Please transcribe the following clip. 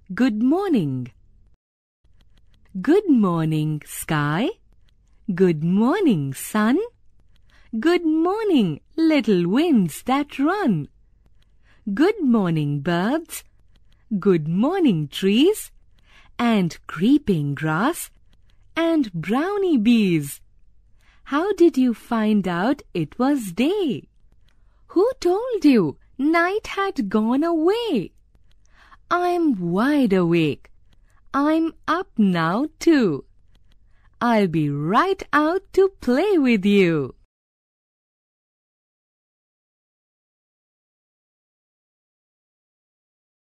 Good morning. Good morning, sky. Good morning, sun. Good morning, little winds that run. Good morning, birds. Good morning, trees. And creeping grass. And brownie bees. How did you find out it was day? Who told you night had gone away? I'm wide awake. I'm up now too. I'll be right out to play with you.